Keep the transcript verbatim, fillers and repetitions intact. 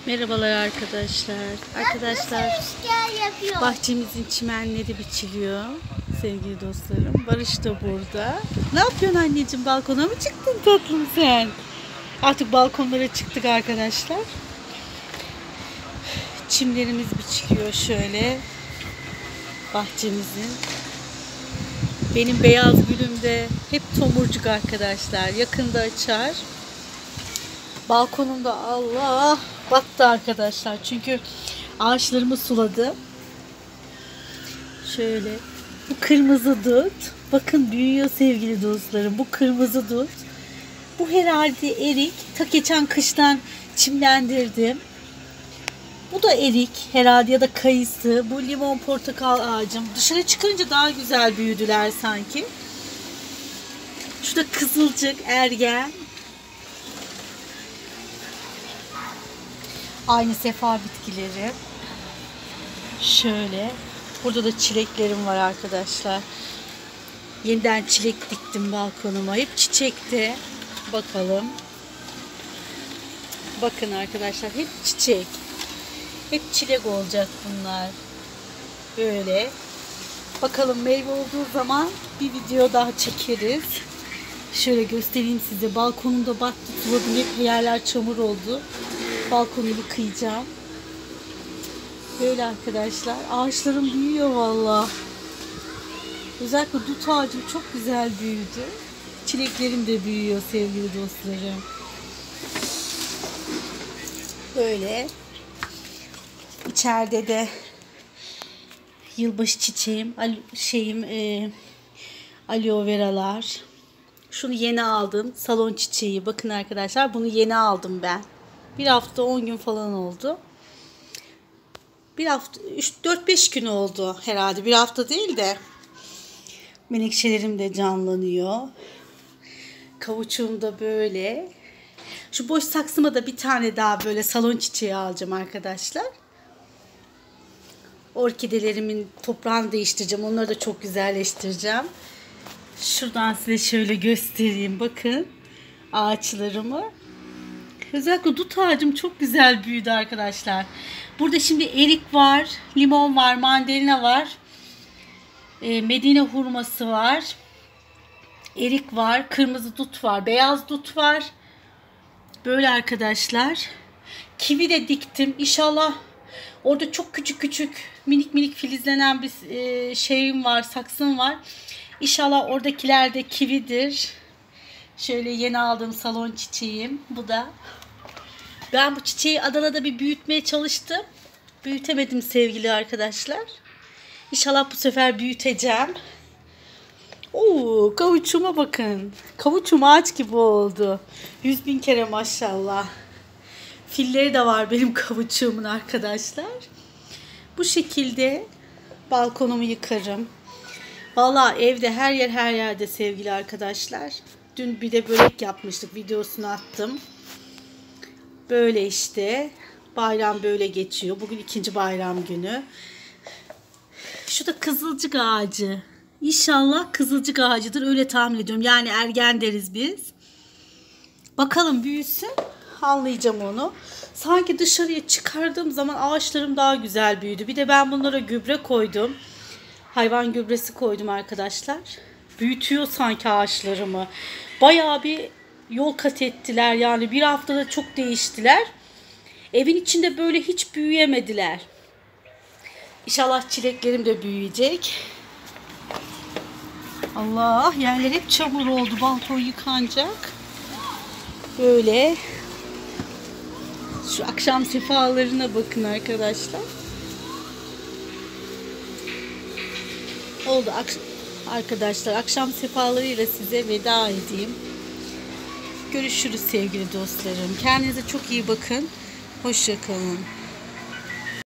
Merhabalar arkadaşlar. Arkadaşlar bahçemizin çimenleri biçiliyor sevgili dostlarım. Barış da burada. Ne yapıyorsun anneciğim? Balkona mı çıktın tatlım sen? Artık balkonlara çıktık arkadaşlar. Çimlerimiz biçiliyor şöyle. Bahçemizin. Benim beyaz gülüm de hep tomurcuk arkadaşlar. Yakında açar. Balkonumda Allah battı arkadaşlar. Çünkü ağaçlarımı suladı. Şöyle. Bu kırmızı dut. Bakın büyüyor sevgili dostlarım. Bu kırmızı dut. Bu herhalde erik. Ta geçen kıştan çimlendirdim. Bu da erik herhalde ya da kayısı. Bu limon portakal ağacım. Dışarı çıkınca daha güzel büyüdüler sanki. Şurada kızılcık, ergen. Aynı sefa bitkileri. Şöyle. Burada da çileklerim var arkadaşlar. Yeniden çilek diktim balkonuma. Hep çiçekte. Bakalım. Bakın arkadaşlar hep çiçek. Hep çilek olacak bunlar. Böyle. Bakalım meyve olduğu zaman bir video daha çekeriz. Şöyle göstereyim size. Balkonumda battı, suladım. Hep yerler çamur oldu. Balkonu yıkayacağım. Böyle arkadaşlar. Ağaçlarım büyüyor valla. Özellikle dut ağacım çok güzel büyüdü. Çileklerim de büyüyor sevgili dostlarım. Böyle. İçeride de yılbaşı çiçeğim, şeyim, e, aloe veralar. Şunu yeni aldım. Salon çiçeği. Bakın arkadaşlar bunu yeni aldım ben. Bir hafta on gün falan oldu. Bir hafta dört beş gün oldu herhalde. Bir hafta değil de. Menekşelerim de canlanıyor. Kavuçuğum da böyle. Şu boş saksıma da bir tane daha böyle salon çiçeği alacağım arkadaşlar. Orkidelerimin toprağını değiştireceğim. Onları da çok güzelleştireceğim. Şuradan size şöyle göstereyim. Bakın ağaçlarımı. Özellikle dut ağacım çok güzel büyüdü arkadaşlar. Burada şimdi erik var, limon var, mandalina var. E, Medine hurması var. Erik var, kırmızı dut var, beyaz dut var. Böyle arkadaşlar. Kivi de diktim. İnşallah orada çok küçük küçük minik minik filizlenen bir e, şeyim var, saksım var. İnşallah oradakiler de kividir. Şöyle yeni aldığım salon çiçeğim. Bu da. Ben bu çiçeği Adana'da bir büyütmeye çalıştım. Büyütemedim sevgili arkadaşlar. İnşallah bu sefer büyüteceğim. Oo, kavuçuma bakın. Kavuçum ağaç gibi oldu. Yüz bin kere maşallah. Filleri de var benim kavuçuğumun arkadaşlar. Bu şekilde balkonumu yıkarım. Vallahi evde her yer her yerde sevgili arkadaşlar. Dün bir de börek yapmıştık. Videosunu attım. Böyle işte. Bayram böyle geçiyor. Bugün ikinci bayram günü. Şu da kızılcık ağacı. İnşallah kızılcık ağacıdır. Öyle tahmin ediyorum. Yani ergen deriz biz. Bakalım büyüsün. Anlayacağım onu. Sanki dışarıya çıkardığım zaman ağaçlarım daha güzel büyüdü. Bir de ben bunlara gübre koydum. Hayvan gübresi koydum arkadaşlar. Büyütüyor sanki ağaçlarımı. Bayağı bir yol kat ettiler. Yani bir haftada çok değiştiler. Evin içinde böyle hiç büyüyemediler. İnşallah çileklerim de büyüyecek. Allah, yerler hep çamur oldu. Balkon yıkanacak. Böyle. Şu akşam sefalarına bakın arkadaşlar. Oldu arkadaşlar. Akşam sefalarıyla size veda edeyim. Görüşürüz sevgili dostlarım. Kendinize çok iyi bakın. Hoşça kalın.